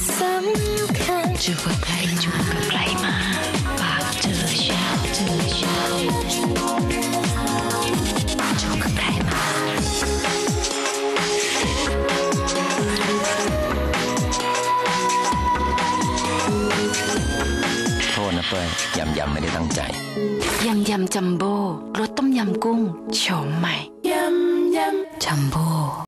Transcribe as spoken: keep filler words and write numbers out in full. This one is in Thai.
สำคัญจูบกับใครจูบกับใครมาปากเจอเช้าเจอเช้าจูบกับใครมาโทษนะเป้ยยำยำไม่ได้ตั้งใจยำยำจัมโบ้รสต้มยำกุ้งโฉมใหม่ยำยำจัมโบ้